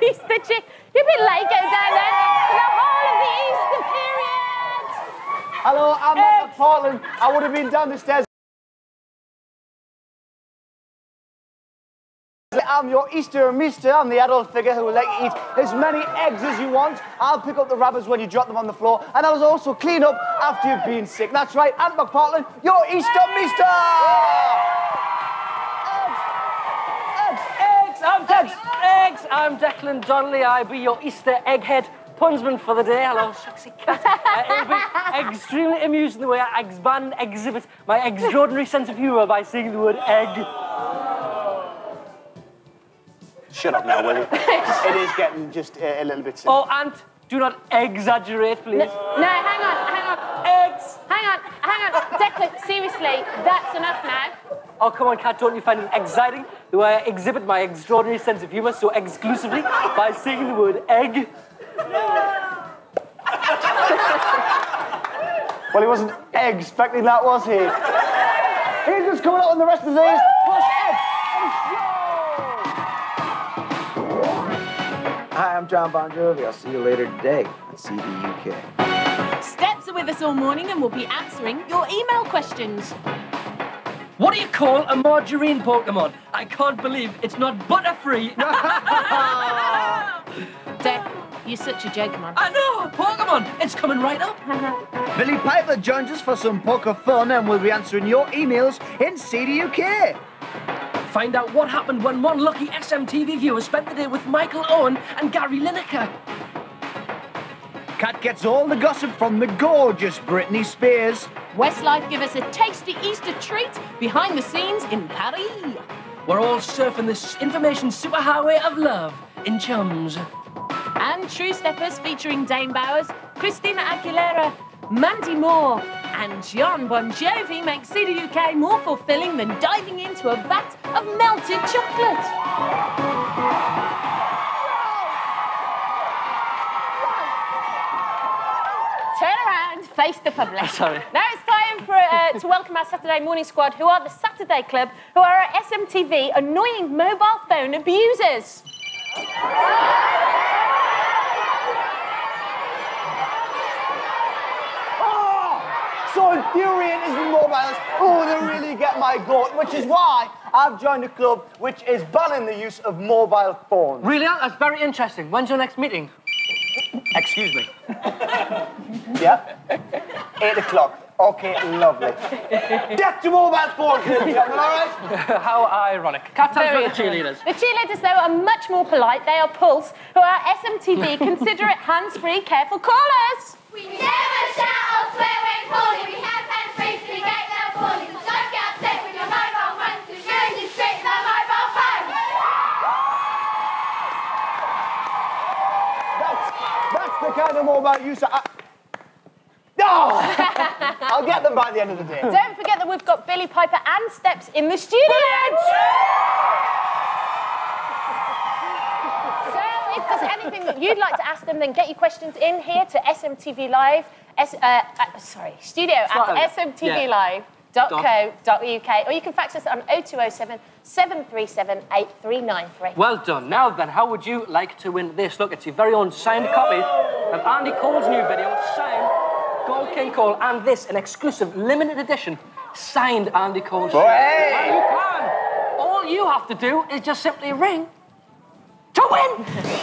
Easter chick. You're a bit late going down there for the whole of the Easter period. Hello, I'm Ant Dec Portland. I would have been down the stairs. I'm your Easter mister. I'm the adult figure who will let you eat as many eggs as you want. I'll pick up the rabbits when you drop them on the floor, and I'll also clean up after you've been sick. That's right, Ant Dec Portland, your Easter mister! Eggs! I'm Declan Donnelly. I be your Easter egghead punsman for the day. Hello, sexy cat. It'll be extremely amusing the way I exhibit my extraordinary sense of humour by saying the word egg. Shut up now, will you? It is getting just a little bit silly. Oh, Ant, do not exaggerate, please. No, hang on. Eggs! Hang on. Declan, seriously, that's enough now. Oh, come on, Cat, don't you find it exciting the way I exhibit my extraordinary sense of humour so exclusively by saying the word egg? Well, he wasn't expecting that, was he? He's just coming up on the rest of these. Push egg and show! Hi, I'm John Bon Jovi. I'll see you later today on CD UK. Steps are with us all morning and will be answering your email questions. What do you call a margarine Pokemon? I can't believe it's not butterfree. Dec, you're such a joker, man. I know, Pokemon. It's coming right up. Billie Piper joins us for some poker fun and we'll be answering your emails in CD UK. Find out what happened when one lucky SMTV viewer spent the day with Michael Owen and Gary Lineker. Kat gets all the gossip from the gorgeous Britney Spears. Westlife give us a tasty Easter treat behind the scenes in Paris. We're all surfing this information superhighway of love in chums. And True Steppers featuring Dane Bowers, Christina Aguilera, Mandy Moore, and John Bon Jovi make CD UK more fulfilling than diving into a vat of melted chocolate. Turn around, face the public. Sorry. Now it's time for to welcome our Saturday morning squad, who are the Saturday Club, who are our SMTV annoying mobile phone abusers. So infuriating is the mobiles. Oh, they really get my goat, which is why I've joined a club which is banning the use of mobile phones. Really? That's very interesting. When's your next meeting? Excuse me. Yeah? 8 o'clock. Okay, lovely. Get your mobile phone, kids, all right? How ironic. Cat, tell us about the cheerleaders. The cheerleaders, though, are much more polite. They are Pulse, who are SMTV considerate, hands-free, careful callers. We never shout or swear when calling. We have hands-free to negate that calling. So don't get upset with your mobile phone, because you're in straight to the mobile phone. That's the kind of mobile use I'll get them by the end of the day. Don't forget that we've got Billie Piper and Steps in the studio. So if there's anything that you'd like to ask them, then get your questions in here to SMTV Live. Studio at smtvlive.co.uk, or you can fax us on 0207 737 8393. Well done. Now then, how would you like to win this? Look, it's your very own signed copy of Andy Cole's new video, signed Gold King Cole, and this, an exclusive limited edition signed Andy Cole shirt. Hey. You can. All you have to do is just simply ring to win.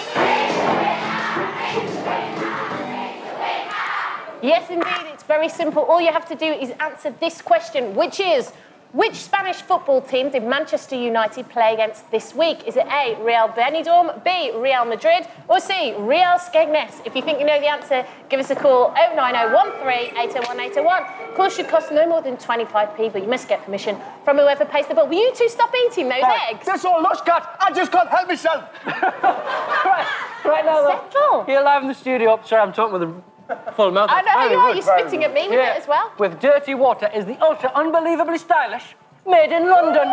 Yes, indeed, it's very simple. All you have to do is answer this question, which is, which Spanish football team did Manchester United play against this week? Is it A, Real Benidorm, B, Real Madrid, or C, Real Skegness? If you think you know the answer, give us a call, 09013 801 801. Calls should cost no more than 25p, but you must get permission from whoever pays the bill. Will you two stop eating those eggs? This all lush, Cat. I just can't help myself. Right now, Settle. you're live in the studio. Sorry, I'm talking with a full mouth. I know you are. You're spitting at me with it as well. With dirty water is the ultra unbelievably stylish, made in London.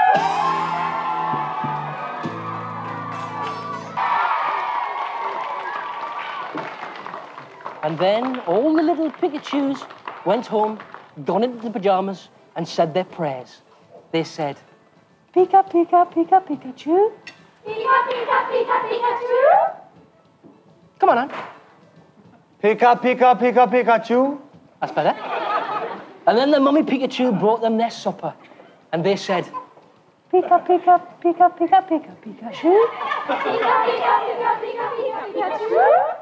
And then all the little Pikachus went home, got into the pyjamas, and said their prayers. They said, Pika, Pika, Pika, Pikachu. Pika, pika, pika, Pikachu. Come on, Ant. Pika, pika, pika, Pikachu. That's better. And then the mummy Pikachu brought them their supper. And they said, Pika, pika, pika, pika, pika, Pikachu. Pika, pika, pika, pika, pika, Pikachu.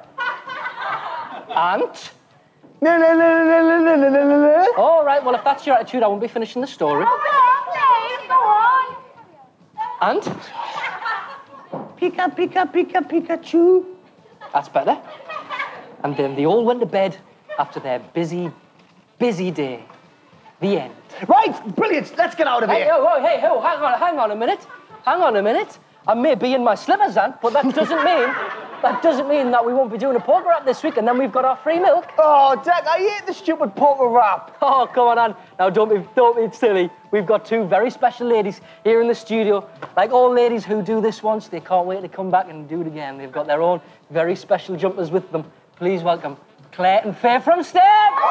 Ant. No, no, no, no, no, no, no, no, no. All right, well, if that's your attitude, I won't be finishing the story. Please, go on. Ant. Pika, pika, pika, Pikachu. That's better. And then they all went to bed after their busy, busy day. The end. Right, brilliant. Let's get out of Hey, here. hang on a minute. Hang on a minute. I may be in my slippers, Ant, but that doesn't mean that we won't be doing a poker rap this week, and then we've got our free milk. Oh, Dec, I hate the stupid poker rap. Oh, come on, Ant. Now, don't be silly. We've got two very special ladies here in the studio. Like all ladies who do this once, they can't wait to come back and do it again. They've got their own very special jumpers with them. Please welcome Claire and Faye from Steps.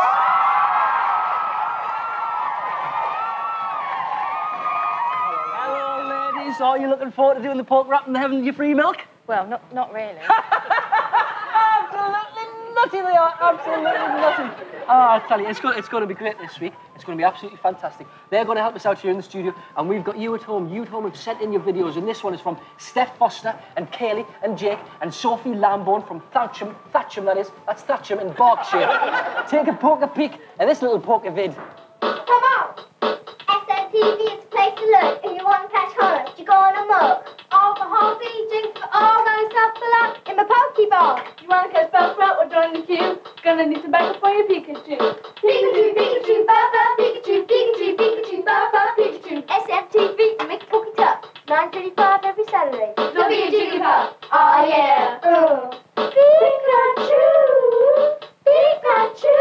Hello, ladies. Are you looking forward to doing the poker rap and having your free milk? Well, not really. Absolutely nutty they are, absolutely nutty. Oh, I'll tell you, it's going to be great this week. It's going to be absolutely fantastic. They're going to help us out here in the studio, and we've got you at home. You at home have sent in your videos, and this one is from Steph Foster and Kaylee and Jake and Sophie Lambourne from Thatcham, that is. That's Thatcham in Berkshire. Take a poker peek at this little poker vid. Come on. SMTV is a place to look. If you want to catch horror, you go on a mug. Alcohol, free drinks for all those stuff for luck in my Pokeball. You want to catch Pokemon or join the queue? Gonna need tobacco for your Pikachu. Pikachu, Pikachu, Baba, Pikachu, Pikachu, Pikachu, Baba, Pikachu. SMTV to make it poke it up. 9:35 every Saturday. Don't be a Jigglypuff. Oh yeah. Pikachu, Pikachu,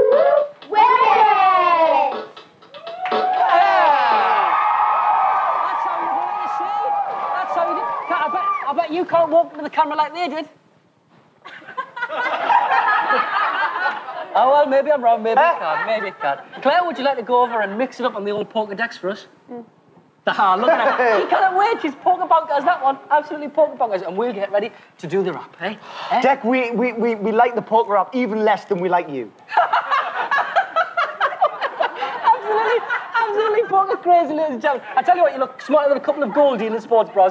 wait. That's how you do it, you see? That's how you do it. I bet you can't walk to the camera like they did. Oh, well, maybe I'm wrong. Maybe I can't. Claire, would you like to go over and mix it up on the old poker decks for us? Ah, look at her. She can't wait. She's poker bonkers, that one. Absolutely poker bonkers. And we'll get ready to do the rap, eh? Dec, we like the poker rap even less than we like you. Absolutely poker crazy, ladies and gentlemen. I tell you what, you look smarter than a couple of gold dealing sports bras.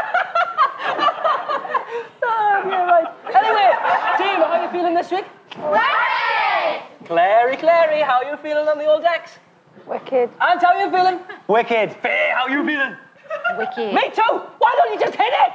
Oh, yeah, right. Anyway, team, how are you feeling this week? Right. Clary, how are you feeling on the old decks? Wicked. Ant, how are you feeling? Wicked. Faye, how are you feeling? Wicked. Me too! Why don't you just hit it?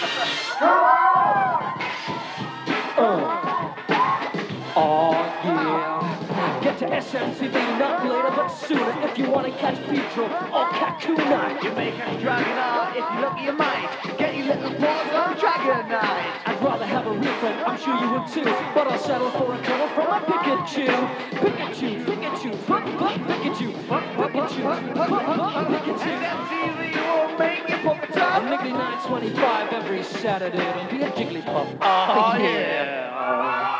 Oh, yeah. Get to SMTV, not later, but sooner. If you want to catch Pedro or Kakuna. You make a dragon art, if you're lucky you might. Get your little paws on dragon night. I'd rather have a real friend, I'm sure you would too. But I'll settle for a cuddle from a Pikachu. Pikachu, Pikachu, Pikachu, Pikachu. SMTV will make you pop a top. I'm Nickly 9:25 every Saturday. Don't be a Jigglypuff. Oh, yeah.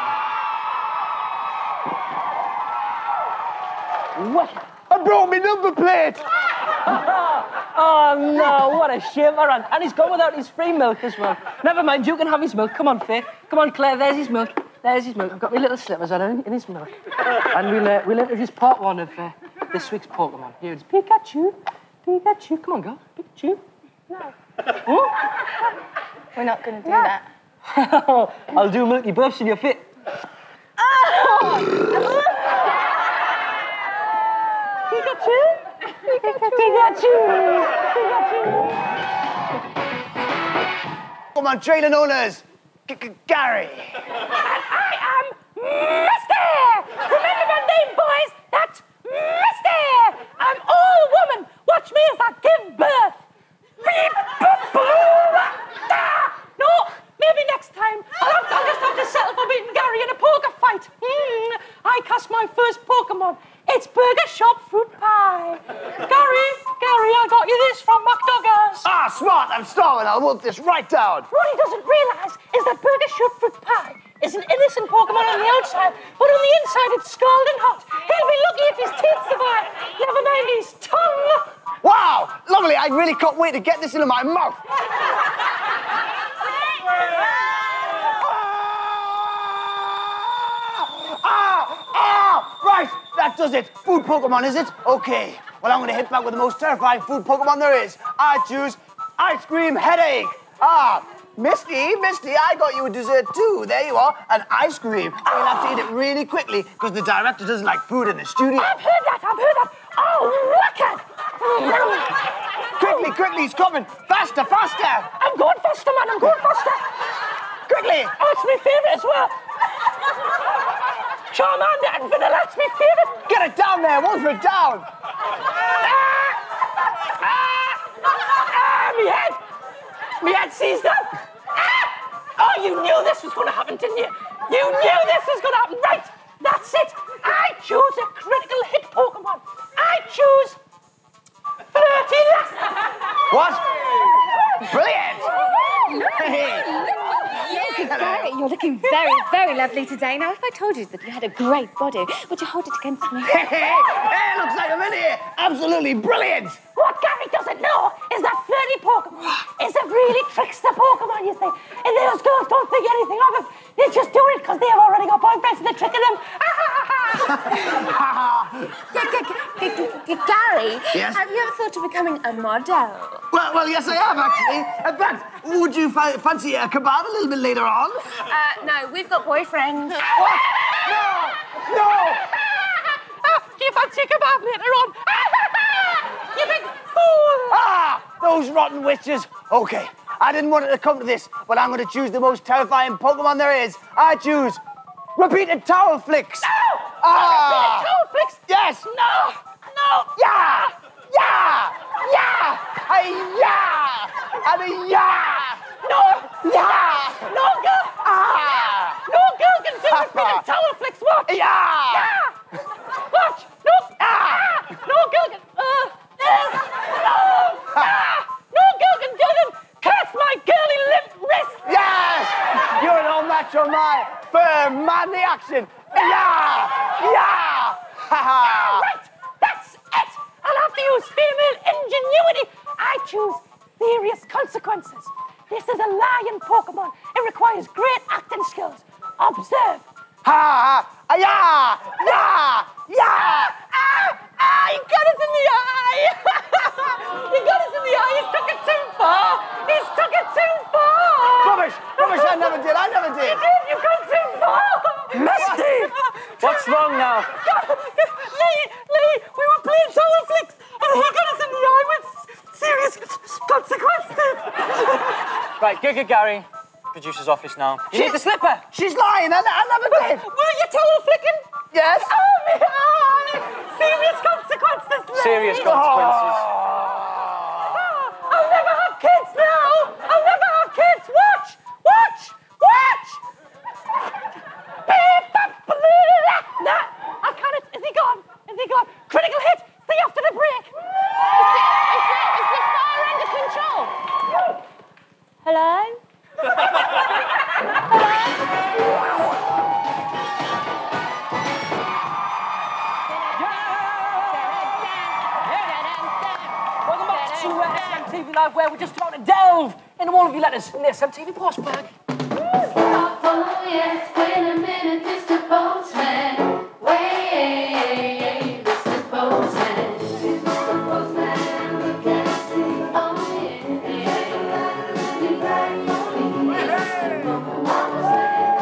What? I brought me number plate. Oh, no, what a shame. And he's gone without his free milk as well. Never mind, you can have his milk. Come on, Faye. Come on, Claire, there's his milk. There's his milk. I've got my little slippers on in his milk. And we'll introduce part one of this week's Pokemon. Here it is. Pikachu. Pikachu. Come on, girl. Pikachu. No. Huh? We're not going to do that. I'll do Milky Burst in your fit. Pikachu! Come on, trailing owners. Gary. I am Misty! Remember my name, boys? That's Misty! I'm all woman. Watch me as I give birth. No, maybe next time. I'll just have to settle for beating Gary in a poker fight. I cast my first Pokemon. It's Burger Shop Fruit Pie. Gary, I got you this from McDougall's. Ah, smart. I'm starving. I'll work this right down. What he doesn't realise is that Burger Shop Fruit Pie is an innocent Pokemon on the outside, but on the inside it's scalding hot. He'll be lucky if his teeth survive. Never mind his tongue. Wow, lovely. I really can't wait to get this into my mouth. that does it. Food Pokemon, is it? Okay. Well, I'm going to hit back with the most terrifying food Pokemon there is. I choose ice cream headache. Ah, Misty, I got you a dessert too. There you are, an ice cream. But you'll have to eat it really quickly because the director doesn't like food in the studio. I've heard that. Oh, wicked! Quickly, he's coming. Faster. I'm going faster, man. I'm going faster. Quickly. Oh, it's my favourite as well. Charmander and Vanilla, it's my favourite. Get it down there, Wolford, down. Me head seized up. Oh, you knew this was going to happen, didn't you? You knew this was going to happen. Right, that's it. I choose a critical hit Pokemon. I choose Flirty. What? Brilliant. Gary, you're looking very, very lovely today. Now, if I told you that you had a great body, would you hold it against me? Hey, looks like I'm in here. Absolutely brilliant. What Gary doesn't know is that Flirty Pokemon is a really trickster Pokemon, you see. And those girls don't think anything of it. They just do it because they have already got boyfriends and they're tricking them. Gary, yes? Have you ever thought of becoming a model? Well, yes, I have, actually. In fact, would you fancy a kebab a little bit later on? No, we've got boyfriends. What? No! Do you fancy a kebab later on? You big fool! Ah! Those rotten witches. Okay, I didn't want it to come to this, but I'm going to choose the most terrifying Pokemon there is. I choose Repeated Towel Flicks. No! Ah! Repeated Towel Flicks? Yes! No! Yeah! And yeah! No! Yeah! No girl! Ah! No girl can do Repeated Towel Flicks. Watch! Yeah! Watch! No! Ah! No girl can... No girl can do them! Catch my girly limp wrist! Yes! You're no match on my firm, manly action. Yeah! Right! That's it! I'll have to use female ingenuity. I choose serious consequences. This is a lion Pokemon. It requires great acting skills. Observe. Yeah! He got us in the eye! He got us in the eye! He's took it too far! Rubbish! I never did. You did! You got too far! Misty! What's wrong now? Lee, we were playing Towel Flicks and he got us in the eye with serious consequences! Right, go, Gary. Producer's office now. You need the slipper! She's lying. I never did. Were you towel flicking? Yes. Oh, my eye! Serious consequences, Lee! Serious consequences. I'll never have kids now! I'll never have kids! Watch! Nah, I can't. Is he gone? Critical hit! See you after the break! Is the fire under control? Hello? Welcome back to SMTV Live, where we're just about to delve into all of your letters in the SMTV post bag. Oh, yes, wait a minute, Mr. Postman. Wait, Mr. Postman. Mr. Postman, look and see. Oh, yeah. Be right for me. Mr. Postman.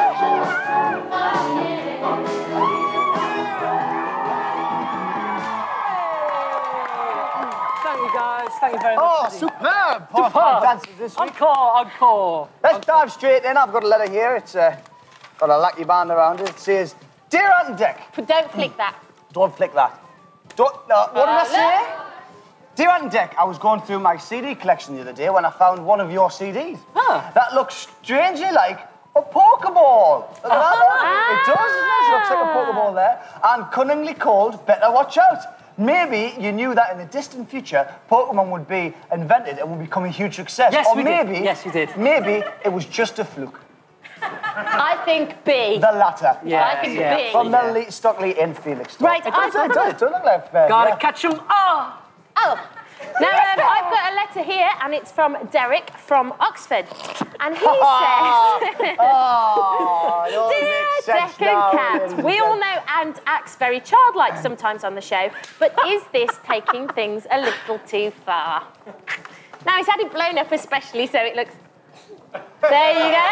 Oh, yeah. Thank you, guys. Thank you very much. Oh, superb. Powerful dances this week. Encore. Let's dive straight in. I've got a letter here. It's got a lucky band around it. It says, Dear Ant Dec. But don't flick that. Don't flick that. What did I say? Dear Ant Dec, I was going through my CD collection the other day when I found one of your CDs. Huh. That looks strangely like a Pokeball. Look at that. It does, doesn't it? It looks like a Pokeball there. And cunningly called Better Watch Out. Maybe you knew that in the distant future, Pokemon would be invented and would become a huge success. Yes, or we maybe, did. Yes, we did. Maybe it was just a fluke. I think B. The latter. Yeah, I think yeah. B. From Melanie, Stockley and Felix. Right, it does look like fair. Gotta catch 'em all. Oh, Now, I've got a letter here, and it's from Derek from Oxford. And he says... Dear Dec and Cat, we all know Ant acts very childlike sometimes on the show, but is this taking things a little too far? Now, he's had it blown up especially, so it looks... There you go.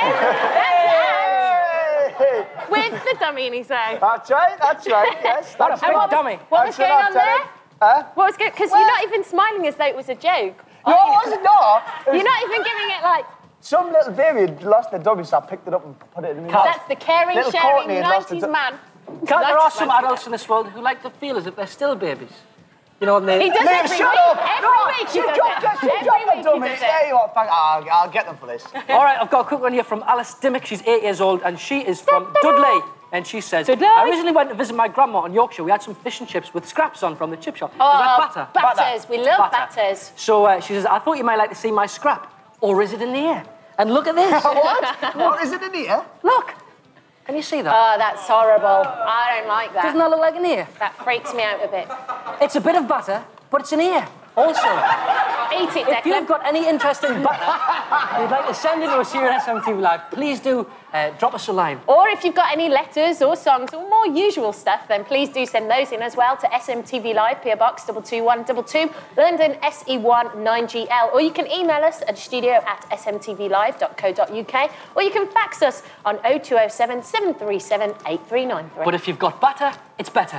That's Ant. With the dummy in his own. That's right, yes. What a big dummy. What was going on there? What was good? Because you're not even smiling as though it was a joke. No, was it not? You're not even giving it like... Some little baby had lost their dummy, so I picked it up and put it in the mouth. That's the caring, Little sharing Courtney had lost 90s man. There are some adults in this world who like to feel as if they're still babies. You know, and they... He does Mate, every shut week. up! Every week he does it. She dropped the dummy. There you are. I'll get them for this. All right, I've got a quick one here from Alice Dimmick. She's 8 years old, and she is from Dudley. And she says, I recently went to visit my grandma in Yorkshire. We had some fish and chips with scraps on from the chip shop. Oh, like batter. Batters. We love batters. So she says, I thought you might like to see my scrap. Or is it in the air? And look at this. What? What is it in here? Look. Can you see that? Oh, that's horrible. I don't like that. Doesn't that look like an ear? That freaks me out a bit. It's a bit of batter, but it's an ear also. Eat it, Declan. If you've got any interest in batter you'd like to send it to us here at SMTV Live, please do drop us a line. Or if you've got any letters or songs or more usual stuff, then please do send those in as well to SMTV Live, PO Box 22122, London SE1 9GL. Or you can email us at studio@smtvlive.co.uk, or you can fax us on 0207 737 8393. But if you've got batter, it's better.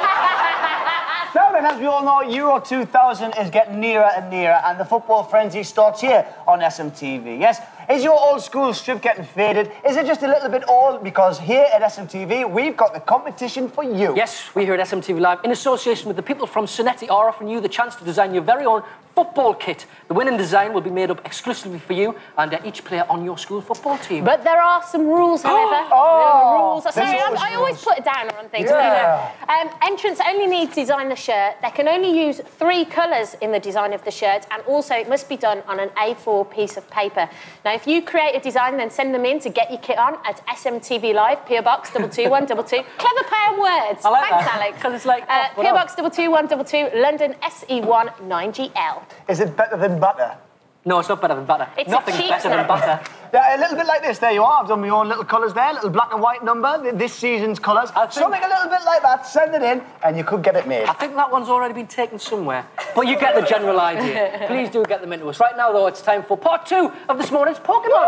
Now then, as we all know, Euro 2000 is getting nearer and nearer, and the football frenzy starts here on SMTV. Yes, is your old school strip getting faded? Is it just a little bit old? Because here at SMTV, we've got the competition for you. Yes, we here at SMTV Live, in association with the people from Sonetti, are offering you the chance to design your very own football kit. The winning design will be made up exclusively for you and each player on your school football team. But there are some rules, however. Oh, rules. Sorry, I always put a downer on things. Yeah. Entrants only need to design the shirt. They can only use 3 colours in the design of the shirt, and also it must be done on an A4 piece of paper. Now, if you create a design, then send them in to get your kit on at SMTV Live, PO Box 22122. Clever play on words. I like Thanks, that. Alex. Because it's like... PO Box 22122, London SE1 9GL. Is it better than butter? No, it's not better than butter. It's Nothing's better than butter. Yeah, a little bit like this. There you are. I've done my own little colours there, little black and white number, this season's colours. Something a little bit like that. Send it in, and you could get it made. I think that one's already been taken somewhere, but you get the general idea. Please do get them into us. Right now, though, it's time for part 2 of this morning's Pokemon.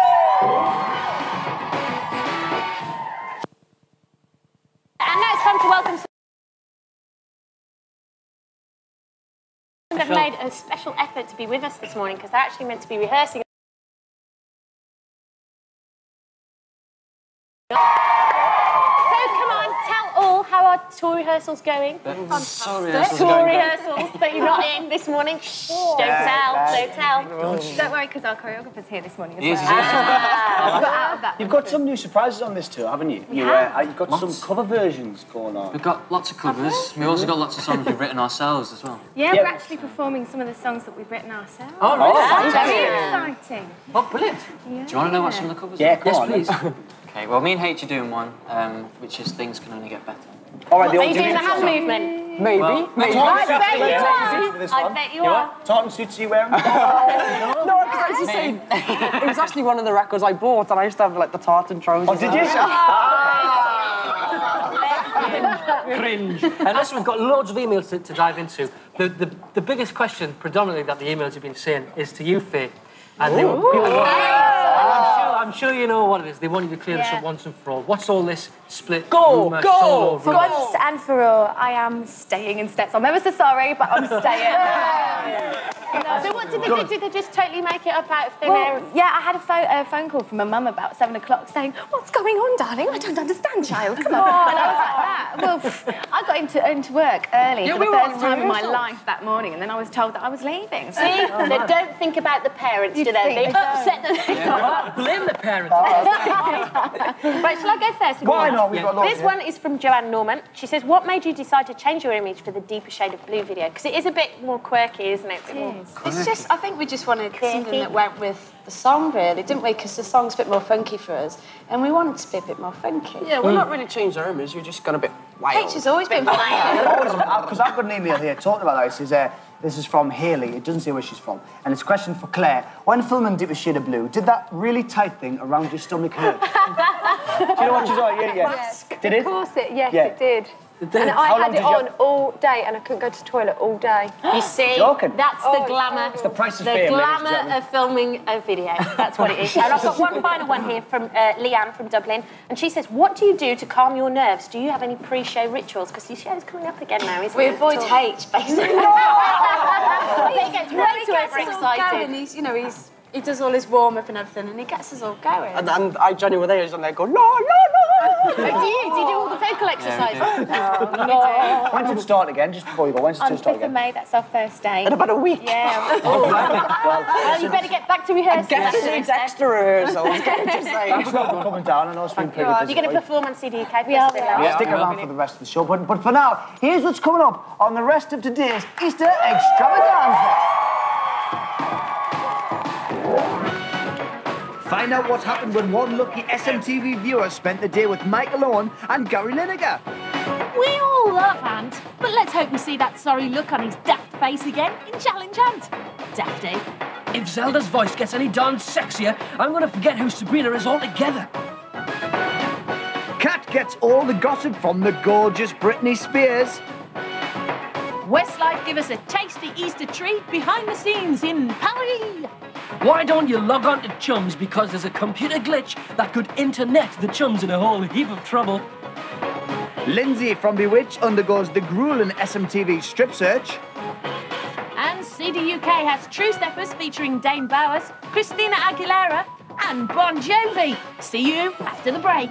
And now it's time to welcome... They've made a special effort to be with us this morning because they're actually meant to be rehearsing. So come on, tell all how our tour rehearsal's going. Tour rehearsals that you're not in this morning. Shh, don't tell. Don't worry, because our choreographer's here this morning as well. Got out of that. You've got some new surprises on this tour, haven't you? You've got some cover versions going on. We've got lots of covers. We've also got lots of songs we've written ourselves as well. Yeah, we're actually performing some of the songs that we've written ourselves. Oh, really? Very exciting. Oh, brilliant. Do you want to know what some of the covers are? Yeah, go on. Yes, please. Okay, well, me and H are doing one, which is Things Can Only Get Better. All right, Are you doing the hand movement? Maybe. Well, Maybe. I bet you are. Tartan suits you wearing? No, because I was just saying, it was actually one of the records I bought, and I used to have like the tartan trousers. Oh, did you? Cringe. And listen, we've got loads of emails to dive into. The biggest question, predominantly, that the emails have been saying is to you, Faye. And they were people I'm sure you know what it is. They want you to clear this up once and for all. What's all this split? Rumour, solo, For once and for all, I am staying in Steps. I'm ever so sorry, but I'm staying. So what did they do? Did they just totally make it up out of thin air? Yeah, I had a phone call from my mum about 7 o'clock saying, "What's going on, darling? I don't understand, child. Come on." And I was like that. Well, I got into work early for the first time in my life that morning, and then I was told that I was leaving. See, they don't think about the parents, do they? They upset them. Blame the parents. Right, shall I go first? Why not? We've got lots. This one is from Joanne Norman. She says, what made you decide to change your image for the deeper shade of blue video? Because it is a bit more quirky, isn't it? A bit more is. It's just, I think we just wanted something that went with the song, really, didn't we? Because the song's a bit more funky for us, and we wanted to be a bit more funky. Yeah, we're not really changed our image, we've just gone a bit wild. H has always been wild. Because I've got an email here talking about this. This is from Hayley. It doesn't say where she's from. And it's a question for Claire. When filming Deep Shade of Blue, did that really tight thing around your stomach hurt? Do you know what she's on? Yeah. Yes. Did it? Of course it did. And How I long had it did you- on all day and I couldn't go to the toilet all day. You see, Joking. that's the glamour. It's the price of the fame, ladies and glamour gentlemen. of filming a video. That's what it is. And I've got one final one here from Leanne from Dublin. And she says, what do you do to calm your nerves? Do you have any pre-show rituals? Because your show's coming up again now, isn't We it? avoid H, basically. He gets way too overexcited. He does all his warm-up and everything, and he gets us all going. And I genuinely were there, he's on there going, no, no, no. Do you do all the vocal exercises? When did it start again? Just before you go, when did it start again? May, that's our first day. In about a week. Yeah. Well, you better get back to rehearsal. Guess it needs extra rehearsals. Thanks for coming down. I know it's been pretty busy. You're going to perform on CDUK? We are. Yeah, stick around for the rest of the show. But for now, here's what's coming up on the rest of today's Easter extravaganza. Find out what happened when one lucky SMTV viewer spent the day with Michael Owen and Gary Lineker. We all love Ant, but let's hope we see that sorry look on his daft face again in Challenge Ant. Dafty. If Zelda's voice gets any darn sexier, I'm going to forget who Sabrina is altogether. Kat gets all the gossip from the gorgeous Britney Spears. Westlife give us a tasty Easter treat behind the scenes in Paris. Why don't you log on to Chums, because there's a computer glitch that could internet the Chums in a whole heap of trouble. Lindsay from Bewitched undergoes the grueling SMTV strip search. And CDUK has True Steppers featuring Dane Bowers, Christina Aguilera and Bon Jovi. See you after the break.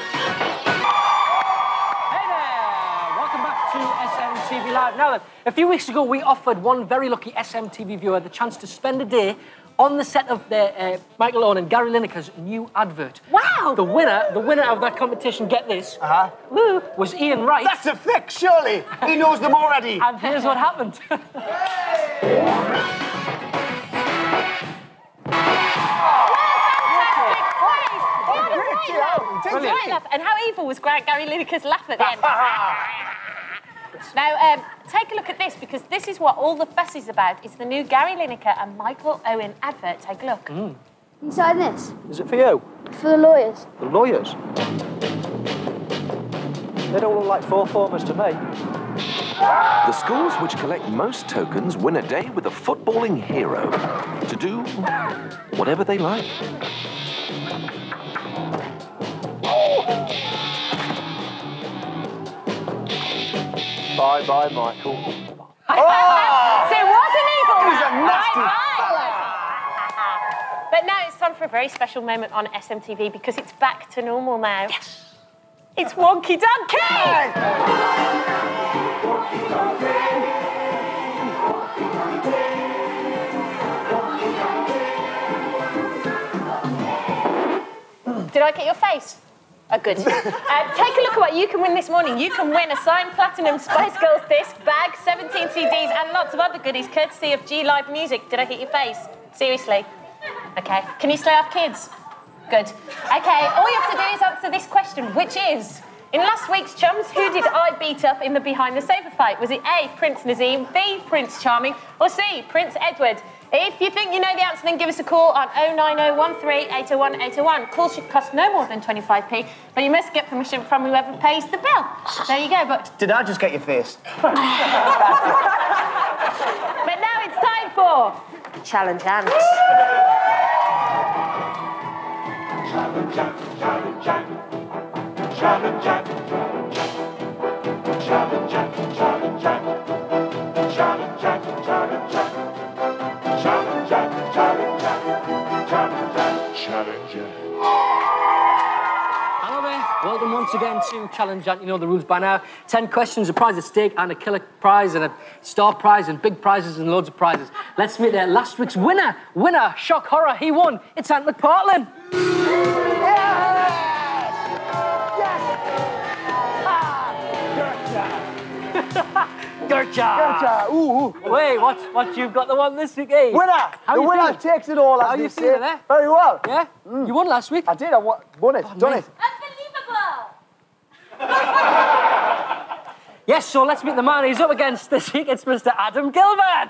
Welcome back to SMTV Live. Now then, a few weeks ago we offered one very lucky SMTV viewer the chance to spend a day on the set of the Michael Owen and Gary Lineker's new advert. Wow! The winner of that competition, get this, was Ian Wright. That's a fix, surely. He knows them already. And here's what happened. And how evil was Gary Lineker's laugh at the end? Now, take a look at this, because this is what all the fuss is about. It's the new Gary Lineker and Michael Owen advert. Take a look. Inside this, Is it for you? for the lawyers. The lawyers? They don't look like four formers to me. The schools which collect most tokens win a day with a footballing hero to do whatever they like. Bye-bye, Michael. So it wasn't evil. He was a nasty But now it's time for a very special moment on SMTV, because it's back to normal now. Yes. It's Wonky Donkey! Did I get your face? Oh, good. Take a look at what you can win this morning. You can win a signed Platinum Spice Girls disc, bag, 17 CDs, and lots of other goodies, courtesy of G Live Music. Did I hit your face? Seriously? Okay. Can you slay off kids? Good. Okay, all you have to do is answer this question, which is, in last week's Chums, who did I beat up in the Behind the Sofa fight? Was it A, Prince Nazim, B, Prince Charming, or C, Prince Edward? If you think you know the answer, then give us a call on 09013 801 801. Calls should cost no more than 25p, but you must get permission from whoever pays the bill. There you go, but... Did I just get your face? But now it's time for... Challenge Ant. Challenge Ant, Challenge Ant, Challenge Ant, Challenge Ant, Challenge Ant, Challenge Ant, Challenge Ant. Challenge Ant, Challenge Ant, Challenge Ant, Challenge Ant. Hello there. Welcome once again to Challenge Ant. You know the rules by now. 10 questions, a prize at stake, and a killer prize, and a star prize, and big prizes, and loads of prizes. Let's meet last week's winner. Shock horror, he won. It's Ant McPartlin. Gertcha. Ooh. Wait, what you've got the one this week, eh? Winner. The winner takes it all, as they say. Eh? Very well. Yeah? You won last week? I did. I won it. Done it. Yes, so let's meet the man he's up against this week. It's Mr. Adam Gilbert.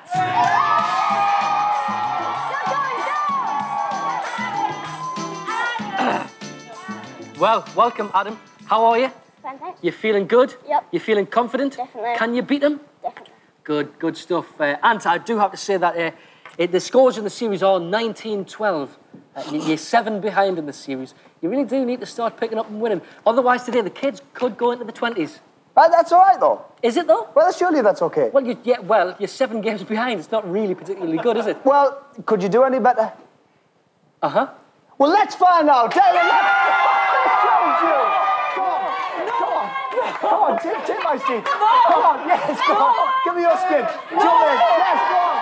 Well, welcome, Adam. How are you? Fantastic. You feeling good? Yep. You feeling confident? Definitely. Can you beat him? Definitely. Good stuff. Ant, I do have to say that the scores in the series are 19-12. You're 7 behind in the series. You really do need to start picking up and winning. Otherwise, today, the kids could go into the 20s. That's all right, though. Is it, though? Well, surely that's okay. Well, you're 7 games behind. It's not really particularly good, is it? Well, could you do any better? Uh-huh. Well, let's find out. Let's challenge you. Come on, take my seat. Come on, yes, go on. Give me your skin. Jump in. Yes, go on.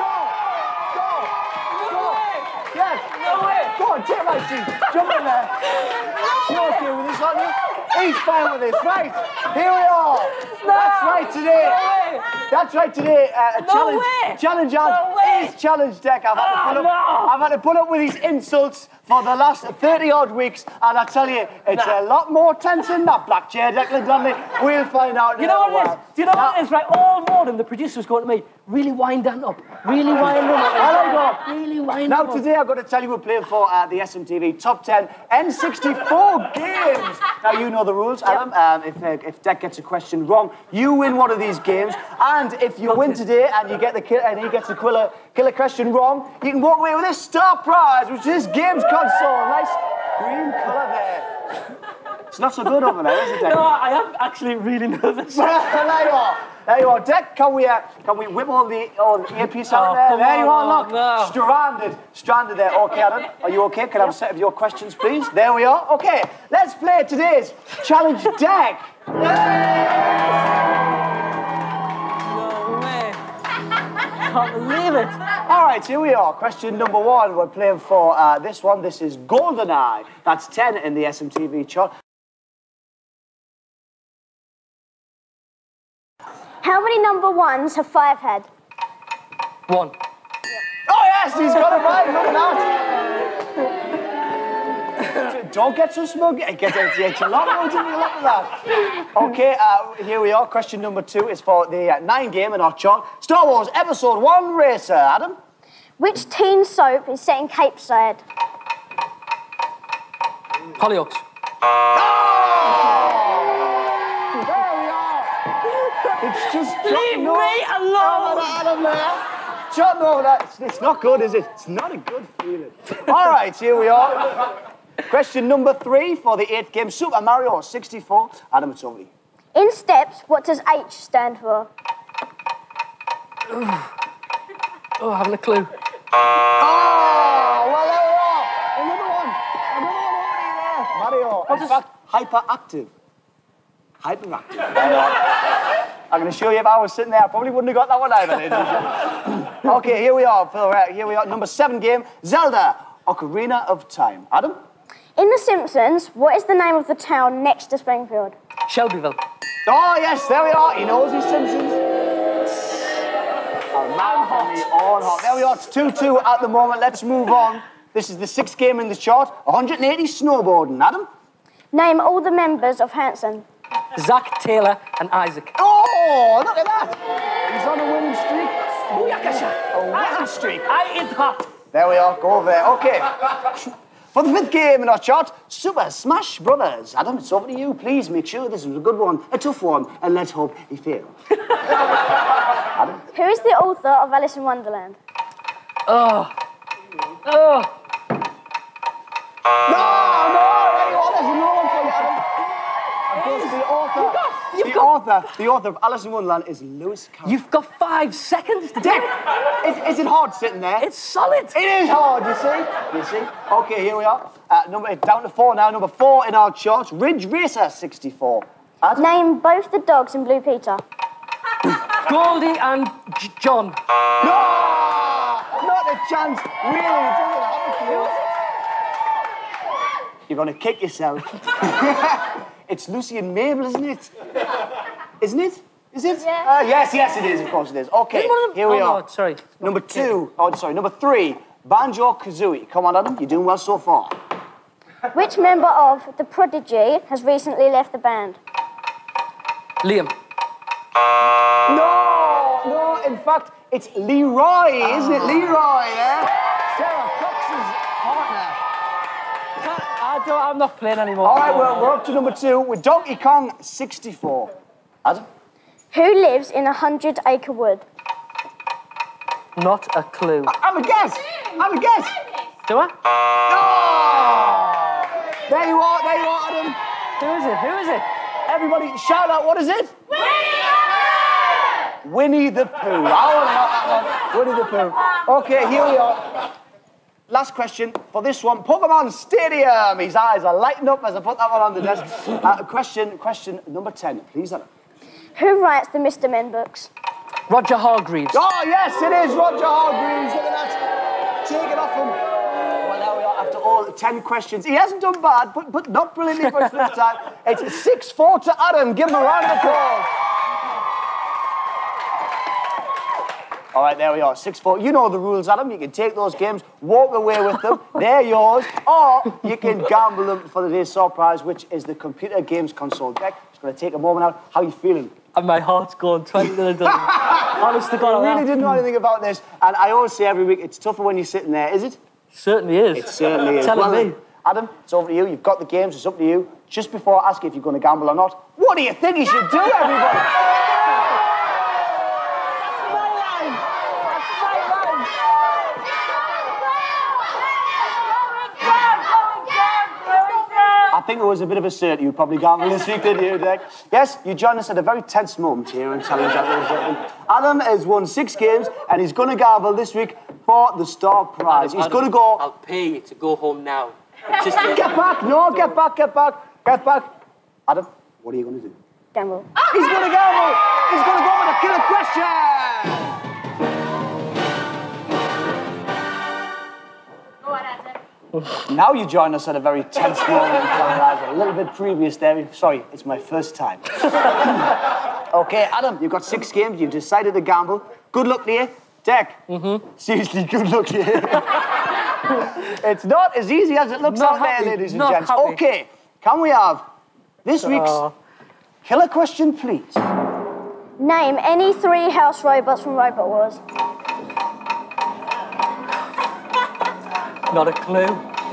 Go. Yes. No way. Go on, take my seat. Jump in there. You're okay with this, aren't you? He's fine with this. Right, here we are. No. That's right today. No way. That's right today. Challenge is Challenge Dec. I've had to put up with these insults for the last 30-odd weeks, and I tell you, it's a lot more tense than that black chair, Declan Donnelly. We'll find out. You know what it is? Do you know what it is? Right, all morning the producer was going to me, really wind that up. Really wind them up. Really wind them up. Now, today I've got to tell you we're playing for the SMTV Top 10 N64 games. Now, you know the rules, Adam. If Dec gets a question wrong, you win one of these games. And if you win today and you get the kill, and he gets a killer question wrong, you can walk away with this star prize, which is games console. Nice green colour there. It's not so good over there, is it, Dec? No, I am actually really nervous. There you are. There you are. Dec, can we whip all the earpiece out there? There you are, look. No. Stranded there. Okay, Adam, are you okay? Can I have a set of your questions, please? There we are. Okay, let's play today's Challenge Dec. Can't believe it. All right, here we are. Question number 1. We're playing for this one. This is GoldenEye. That's 10 in the SMTV chart. How many number 1s have 5 had? 1. Oh, yes, he's got it right. Look at that. Don't get so smug. It's a lot more difficult than that. Okay, here we are. Question number 2 is for the 9 game in our chart. Star Wars Episode 1 Racer. Adam? Which teen soap is set in Cape Side? Hollyoaks. There we are. It's just... Leave me alone. Adam there. Shut over that. It's not good, is it? It's not a good feeling. All right, here we are. Question number 3 for the 8th game, Super Mario 64. Adam, it's over to you. In Steps, what does H stand for? Oh, I haven't a clue. Oh, well, there we are. Another one over there. Mario. In fact, hyperactive. Hyperactive. I'm going to show you if I was sitting there, I probably wouldn't have got that one either. Okay, here we are. Here we are. Number 7 game, Zelda Ocarina of Time. Adam? In The Simpsons, what is the name of the town next to Springfield? Shelbyville. Oh, yes, there we are. He knows his Simpsons. Hot. There we are. It's 2-2 at the moment. Let's move on. This is the 6th game in the chart. 180 snowboarding. Adam? Name all the members of Hanson. Zach, Taylor, and Isaac. Oh, look at that. He's on a winning streak. A winning streak. I is hot. There we are. Go over there. Okay. For the 5th game in our chart, Super Smash Brothers. Adam, it's over to you. Please make sure this is a good one, a tough one, and let's hope he fails. Adam? Who is the author of Alice in Wonderland? No, there you are. There's another one for you, Adam. Of course, the author of Alice in Wonderland is Lewis Carroll. You've got 5 seconds to do it. Is it hard sitting there? It's solid. It is hard, you see? Okay, here we are. Down to 4 now. Number 4 in our chart, Ridge Racer 64. Adam? Name both the dogs in Blue Peter. Goldie and John. No! Not a chance. Really, it doesn't happen to you. You're going to kick yourself. It's Lucy and Mabel, isn't it? Isn't it? Is it? Yeah. Yes, it is. Of course it is. Okay, here we are. No, sorry. Number 2. Oh, sorry. Number 3. Banjo-Kazooie. Come on, Adam. You're doing well so far. Which member of The Prodigy has recently left the band? Liam. No. In fact, it's Leroy, isn't it? Leroy, yeah? Sarah Fox's partner. I'm not playing anymore. All right, we're up to number 2 with Donkey Kong 64. Adam? Who lives in a 100-acre wood? Not a clue. I'm a guess. Do I? Oh! There you are, Adam. Who is it? Everybody, shout out, what is it? Winnie the Pooh. I want to know that one. Winnie the Pooh. Okay, here we are. Last question for this one. Pokemon Stadium. His eyes are lighting up as I put that one on the desk. Question number 10, please, Adam. Who writes the Mr. Men books? Roger Hargreaves. Oh, yes, it is Roger Hargreaves. Look at that. Take it off him. Well, now we are after all 10 questions. He hasn't done bad, but not brilliantly for his first time. It's 6-4 to Adam. Give him a round of applause. All right, there we are, 6-4. You know the rules, Adam. You can take those games, walk away with them. They're yours. Or you can gamble them for the day's surprise, which is the computer games console deck. Just going to take a moment out. How are you feeling? And my heart's gone 20 minutes. Honest to God, I really didn't know anything about this. And I always say every week, it's tougher when you're sitting there, is it? Certainly is. It certainly is. Telling me. Adam, it's over to you. You've got the games. It's up to you. Just before I ask you if you're going to gamble or not, what do you think you should do, everybody? I think it was a bit of a cert you'd probably gamble this week, didn't you, Dec? Yes, you joined us at a very tense moment here on Challenge At. Adam has won 6 games and he's going to gamble this week for the star prize. He's going to go... I'll pay you to go home now. Just get back! No, get back! Adam, what are you going to do? Gamble. He's going to gamble! He's going to go with a killer question! Now you join us at a very tense moment in our lives. A little bit previous there. Sorry, it's my first time. Okay, Adam, you've got 6 games. You've decided to gamble. Good luck to you. Dec. Seriously, good luck to you. It's not as easy as it looks out there, ladies and gents. Okay, can we have this week's killer question, please? Name any 3 house robots from Robot Wars. Not a clue.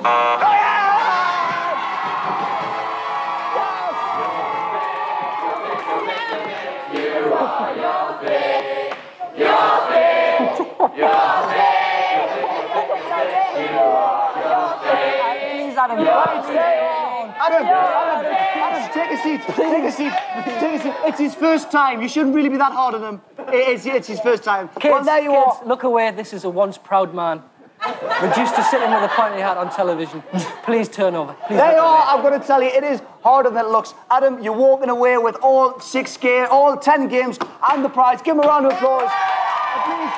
Adam, take a seat. It's his first time. You shouldn't really be that hard on him. It's his first time. Kids, well, there you are. Look away. This is a once proud man. Reduced to sitting with a pointy hat on television. Please turn over. Please there you are. I'm going to tell you, it is harder than it looks. Adam, you're walking away with all 10 games and the prize. Give him a round of applause. Please.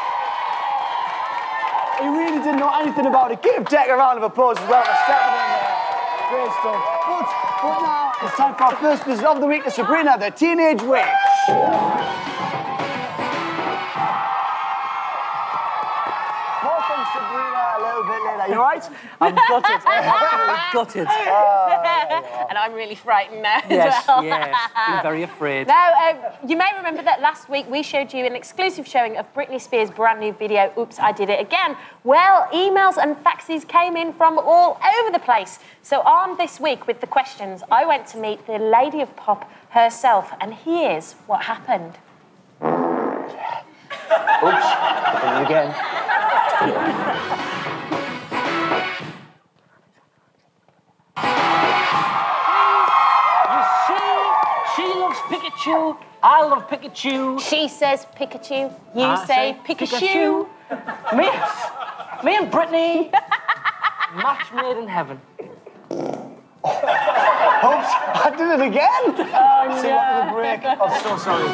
He really didn't know anything about it. Give Dec a round of applause as well for stepping in there. Great stuff. But now it's time for our first visit of the week to Sabrina, the Teenage Witch. You all right? I'm gutted. Absolutely gutted. And I'm really frightened now yes, as well. Yes, I'm very afraid. Now, you may remember that last week we showed you an exclusive showing of Britney Spears' brand new video, Oops, I Did It Again. Well, emails and faxes came in from all over the place. So armed this week with the questions, I went to meet the Lady of Pop herself, and here's what happened. Oops, again. She loves Pikachu. I love Pikachu. She says Pikachu. You say Pikachu. Me and Britney. Match made in heaven. Oops, I did it again. Oh, see what the break. I'm so sorry.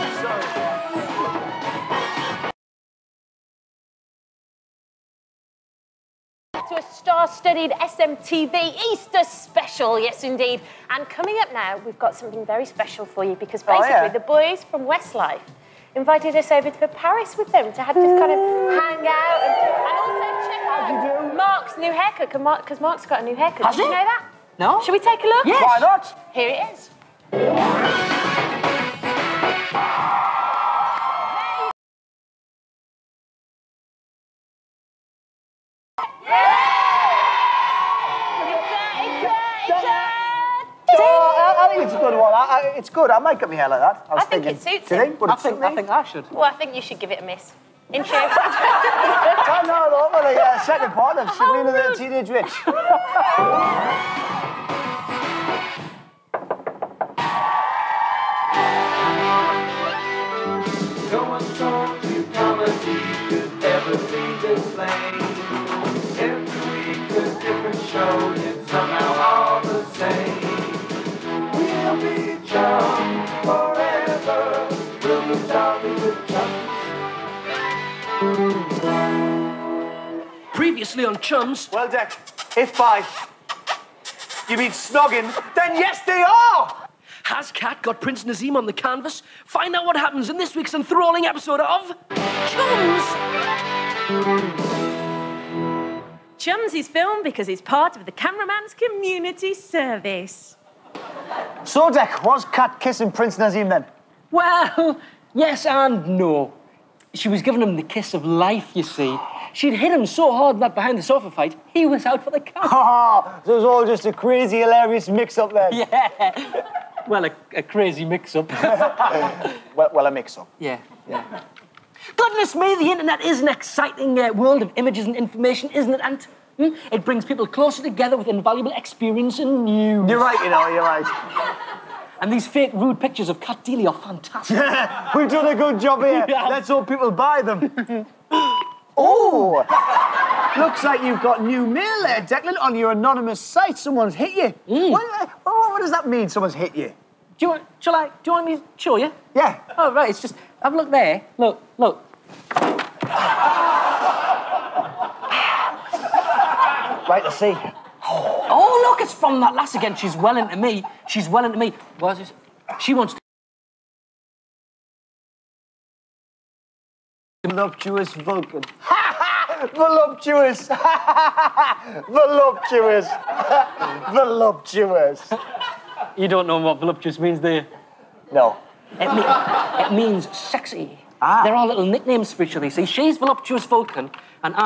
To to a star-studded SMTV Easter special, yes indeed. And coming up now, we've got something very special for you because basically the boys from Westlife invited us over to Paris with them to have just kind of hang out and also check out Mark's new haircut, because Mark's got a new haircut. Did you know that? No. Should we take a look? Yes. Why not? Here it is. I think it's a good one. It's good. I might get my hair like that. I think it suits you. him. I think I should. Well, I think you should give it a miss. In truth. I know, though, for the second part of Sabrina the Teenage Witch. No one told you comedy could ever be this lame. Every week a different show, yet somehow all the same. We'll be chums forever. We'll be jolly with chums. Previously on Chums. Well, Dec, if by you mean snogging, then yes, they are! Has Kat got Prince Nazim on the canvas? Find out what happens in this week's enthralling episode of Chums! Chums is filmed because it's part of the cameraman's community service. So, Dec, was Kat kissing Prince Nazim then? Well, yes and no. She was giving him the kiss of life, you see. She'd hit him so hard in that behind-the-sofa fight, he was out for the count. Ha! So it was all just a crazy, hilarious mix-up then? Yeah. Well, a crazy mix-up. well, a mix-up. Yeah. Goodness me, the internet is an exciting world of images and information, isn't it, Ant? It brings people closer together with invaluable experience and news. You're right, you're right. And these fake rude pictures of Cat Deeley are fantastic. We've done a good job here. Let's hope people buy them. Oh! Looks like you've got new mail there, Declan, on your anonymous site. Someone's hit you. What does that mean, someone's hit you? Do you want me to show you? Yeah. Oh, right, it's just, have a look there. Look. Right, to see. Oh, look, it's from that lass again. She's well into me. What is it? She wants to... Voluptuous Vulcan. Voluptuous. Voluptuous. Voluptuous. You don't know what voluptuous means, do you? No. It means sexy. They're all little nicknames for each other. See, she's voluptuous Vulcan, and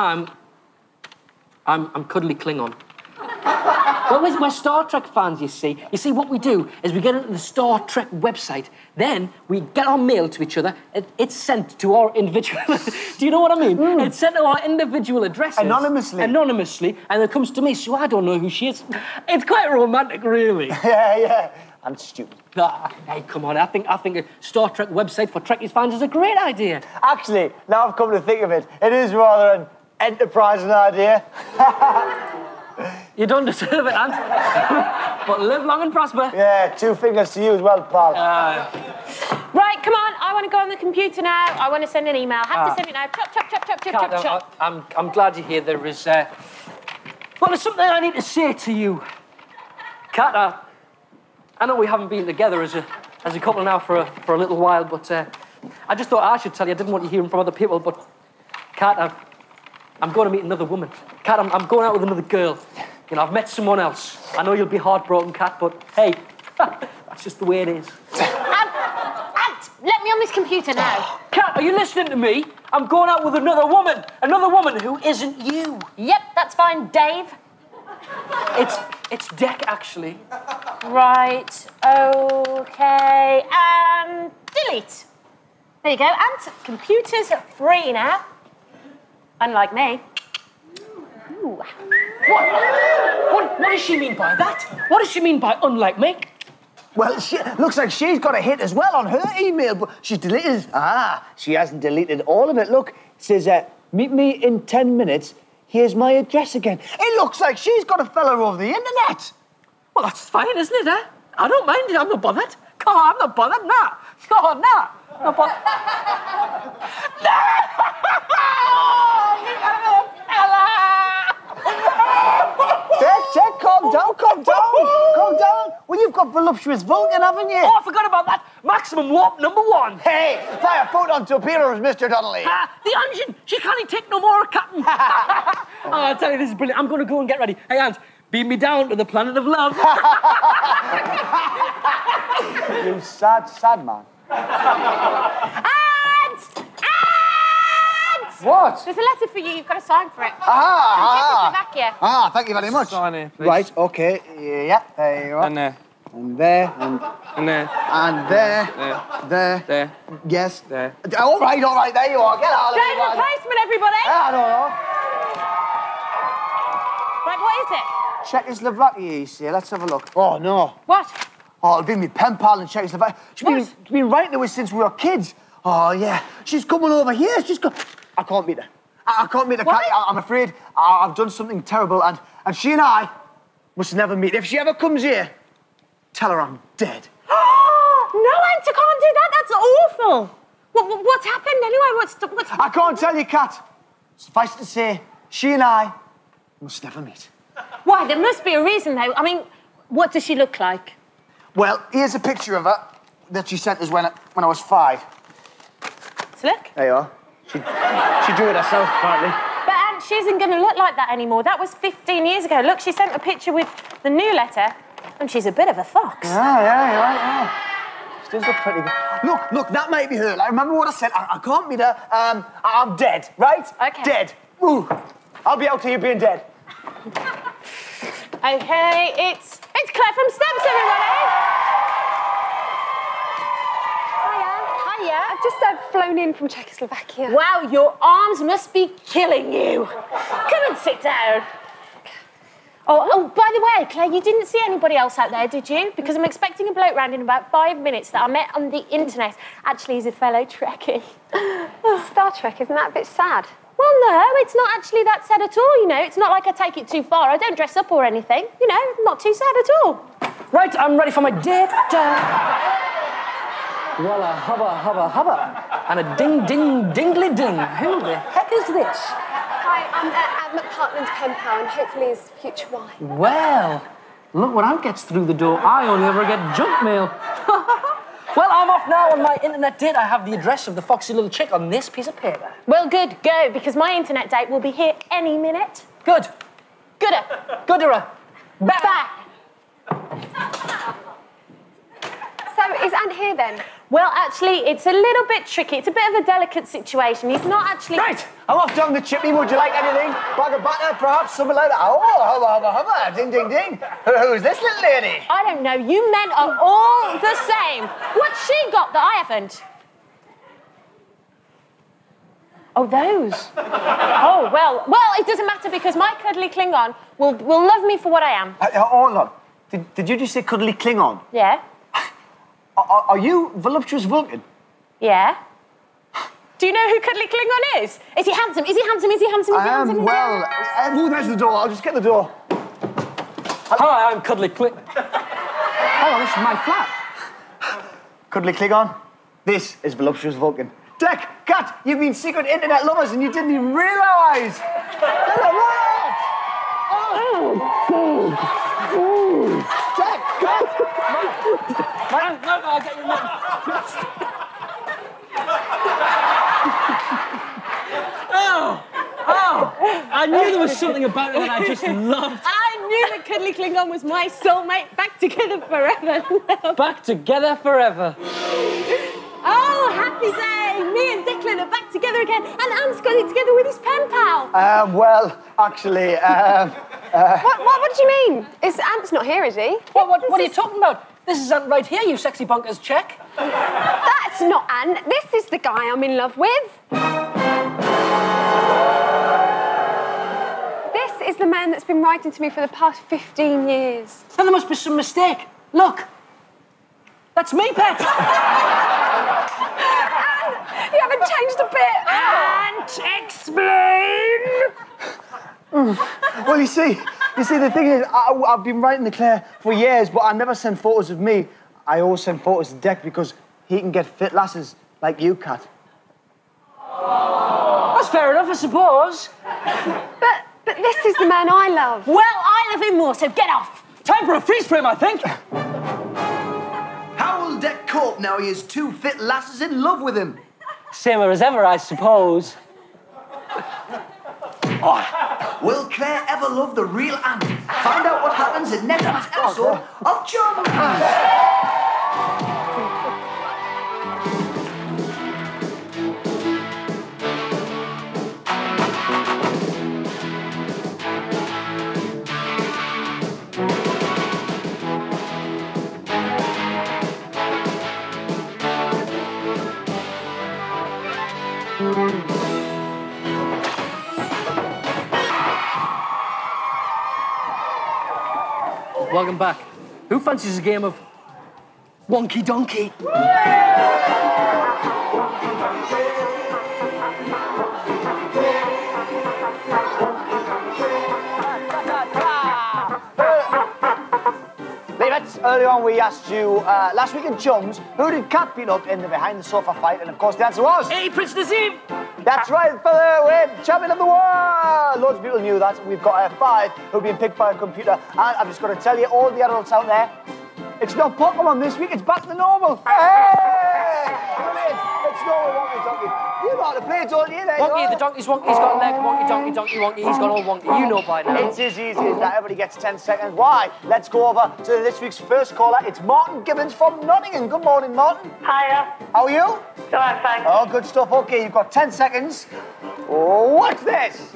I'm cuddly Klingon. Well, we're Star Trek fans, you see. You see, what we do is we get into the Star Trek website, then we get our mail to each other, it's sent to our individual... Do you know what I mean? It's sent to our individual addresses. Anonymously, and it comes to me, so I don't know who she is. It's quite romantic, really. Yeah. I'm stupid. Hey, come on, I think a Star Trek website for Trekkies fans is a great idea. Actually, now I've come to think of it, it is rather an enterprising idea. You don't deserve it, Ant. But live long and prosper. Yeah, 2 fingers to you as well, pal. Right, come on. I want to go on the computer now. I want to send an email. Have to send it now. Chop. I'm glad you're here. There is... Well, there's something I need to say to you. Kat, I know we haven't been together as a couple now for a little while, but I just thought I should tell you. I didn't want you hearing from other people, but Kat, I'm going to meet another woman. Kat, I'm going out with another girl. You know, I've met someone else. I know you'll be heartbroken, Kat, but hey, that's just the way it is. Ant, let me on this computer now. Kat, are you listening to me? I'm going out with another woman who isn't you. Yep, that's fine, Dave. It's Dec, actually. Right, okay, and delete. There you go, Ant, computers are free now. Unlike me. Ooh. What does she mean by that? What does she mean by unlike me? Well, looks like she's got a hit as well on her email, but she's deleted... she hasn't deleted all of it. Look, it says, meet me in 10 minutes. Here's my address again. It looks like she's got a fella over the internet. Well, that's fine, isn't it, eh? I don't mind it. I'm not bothered. Come on, I'm not bothered. Nah. Not bothered. No! calm down, calm down, calm down. Well, you've got voluptuous Vulcan, haven't you? Oh, I forgot about that. Maximum warp #1. Hey, fire photon torpedoes, Mr. Donnelly. The engine, she can't take no more, Captain. Oh, I'll tell you, this is brilliant. I'm going to go and get ready. Hey, Ant, beam me down to the planet of love. You sad, sad man. Ant! What? There's a letter for you. You've got to sign for it. Czechoslovakia. Thank you very much. Sign it, please. Right, OK. Yeah, there you are. And there. And there, and there. And there. There. There. Yes. There. All right, there you are. Get out of Train replacement, everybody. I don't know. Right, what is it? Czechoslovakia, you see. Let's have a look. Oh, no. What? Oh, it'll be my pen pal in Czechoslovakia. She's been writing to us since we were kids. Oh, yeah. She's coming over here. She's got... I can't meet her. I can't meet her. I'm afraid I've done something terrible, and she and I must never meet. If she ever comes here, tell her I'm dead. No, Ant, you can't do that. That's awful. What's happened anyway? What's... I can't tell you, Kat. Suffice to say, she and I must never meet. Why? There must be a reason, though. I mean, what does she look like? Well, here's a picture of her that she sent us when I was 5. Let's look. There you are. She drew it herself, apparently. But Ant, she isn't going to look like that anymore. That was 15 years ago. Look, she sent a picture with the new letter, and she's a bit of a fox. Yeah. She does look pretty good. Look, that might be her. Like, remember what I said? I can't meet her. I'm dead, right? Okay. Dead. Ooh. I'll be out to you being dead. Okay, it's Claire from Steps, everybody. Hiya. I've just flown in from Czechoslovakia. Wow, your arms must be killing you. Come and sit down. Oh, by the way, Claire, you didn't see anybody else out there, did you? Because I'm expecting a bloke round in about 5 minutes that I met on the internet. Actually, he's a fellow Trekkie. Star Trek, isn't that a bit sad? Well, no, it's not actually that sad at all, you know. It's not like I take it too far. I don't dress up or anything. You know, not too sad at all. Right, I'm ready for my date. Well, a hubba, and a dingly ding. Who the heck is this? Hi, I'm Ant McPartland's pen pal and hopefully his future wife. Well, look what Ant gets through the door. I only ever get junk mail. Well, I'm off now on my internet date. I have the address of the foxy little chick on this piece of paper. Well, good, go, because my internet date will be here any minute. Good. Gooder. Gooderer. Back. So, is Ant here then? Well, actually, it's a little bit tricky. It's a bit of a delicate situation. He's not actually... Right, I'm off down the chippy. Would you like anything? Bag of butter, perhaps, something like that. Oh, hubba, ding, ding, ding. Who's this little lady? I don't know. You men are all the same. What's she got that I haven't? Oh, those. Oh, well, it doesn't matter because my cuddly Klingon will love me for what I am. Hold on. Did you just say cuddly Klingon? Yeah. Are you voluptuous Vulcan? Yeah. Do you know who Cuddly Klingon is? Is he handsome? Is he handsome? Is he handsome? Is he handsome? Well, there's the door. I'll just get the door. Hi, I'm Cuddly Klingon. Oh, this is my flat. Cuddly Klingon, this is voluptuous Vulcan. Dec, Kat, you've been secret internet lovers and you didn't even realise. Dec, Kat. No, I'll get you now. Oh, I knew there was something about it that I just loved. I knew that Cuddly Klingon was my soulmate. Back together forever. Back together forever. Oh, happy day! Me and Declan are back together again, and Ant's got it together with his pen pal. Well, actually, What do you mean? Ant's not here, is he? What are you talking about? This is Ant right here, you sexy bunkers check. That's not Ant. This is the guy I'm in love with. This is the man that's been writing to me for the past 15 years. Then there must be some mistake. Look. That's me, pet. You haven't changed a bit. Ant, explain. Well, you see, the thing is, I've been writing to Claire for years, but I never send photos of me. I always send photos to Dec because he can get fit lasses like you, Kat. That's fair enough, I suppose. But this is the man I love. Well, I anything more, so get off. Time for a freeze frame, I think. How will Dec cope now he has two fit lasses in love with him? Same as ever, I suppose. Will Claire ever love the real Ant? Find out what happens in next week's episode of Chums. Welcome back. Who fancies a game of Wonky Donkey? Earlier on, we asked you last week in Chums, who did Cat beat up in the behind the sofa fight? And of course, the answer was. Hey, Prince Nazim! That's right, for the champion of the world! Loads of people knew that. We've got 5 who've been picked by a computer. And I'm just going to tell you, all the adults out there, it's not Pokemon this week, it's back to normal. Hey! Brilliant! It's normal Wonky Donkey. You know how to play, don't you? Wonky, the donkey's wonky, he's got a leg. Wonky, donkey, donkey, wonky, he's got all wonky. You know by now. It's as easy as that. Everybody gets 10 seconds. Why? Let's go over to this week's first caller. It's Martin Gibbons from Nottingham. Good morning, Martin. Hiya. How are you? All right, thanks. Oh, good stuff. OK, you've got 10 seconds. Oh, what's this?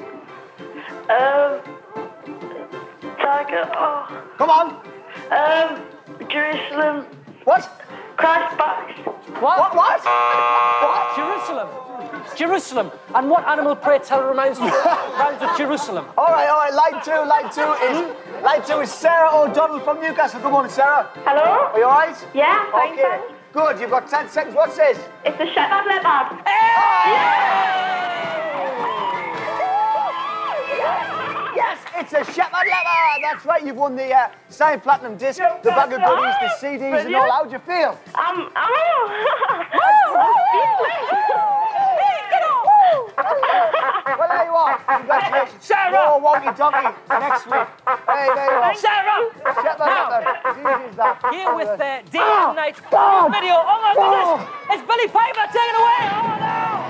Tiger. Oh. Come on. Jerusalem. What? Christ back. What? What? Jerusalem. Jerusalem. And what animal, pray tell, rhymes with Jerusalem? All right. Line two is Sarah O'Donnell from Newcastle. Good morning, Sarah. Hello? Are you all right? Yeah, fine, OK. thanks. Good. You've got 10 seconds. What's this? It's a shepherd leopard. Yes, it's a shepherd leopard. That's right. You've won the signed platinum disc, the bag of goodies, the CDs, and all. How'd you feel? Well, there you are. Congratulations. Sarah! More Wonky Donkey next week. Hey, there you are. Sarah! Shepherd leopard. As easy as that. Here with Deeley tonight's video. Oh my goodness! It's Billie Piper taken away! Oh no!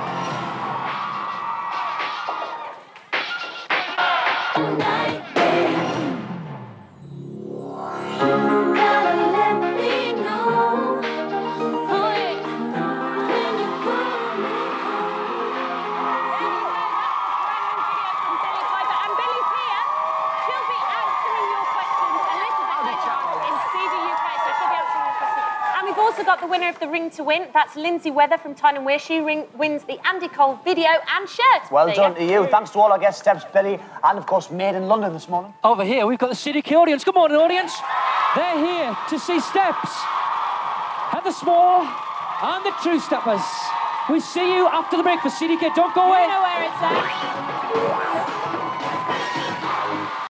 We've also got the winner of the ring to win. That's Lindsay Weather from Tyne and Wear. She wins the Andy Cole video and shirt. Well done to you. Thanks to all our guests, Steps, Billie, and of course, Made in London this morning. Over here, we've got the CDK audience. Good morning, audience. They're here to see Steps and the small and the true steppers. We see you after the break for CDK. Don't go away. You know where it's at.